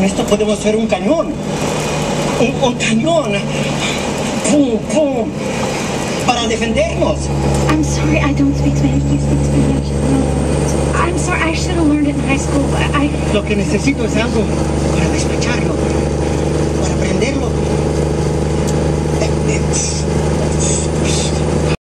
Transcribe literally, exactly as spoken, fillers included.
Con esto podemos hacer un cañón. Un, un cañón. Pum, pum. Para defendernos. I'm sorry, I don't speak Spanish. Do you speak Spanish? No. I'm sorry, I should have learned it in high school, but I... Lo que necesito es algo para despacharlo, para prenderlo.